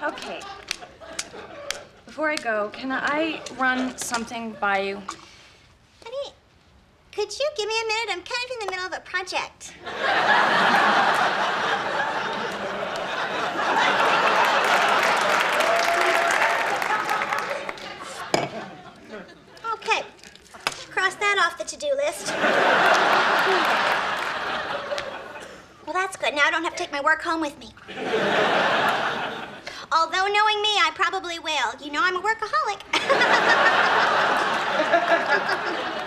Okay. Before I go, can I run something by you? Honey, could you give me a minute? I'm kind of in the middle of a project. Okay. Cross that off the to-do list. Well, that's good. Now I don't have to take my work home with me. Although, knowing me, I probably will. You know I'm a workaholic.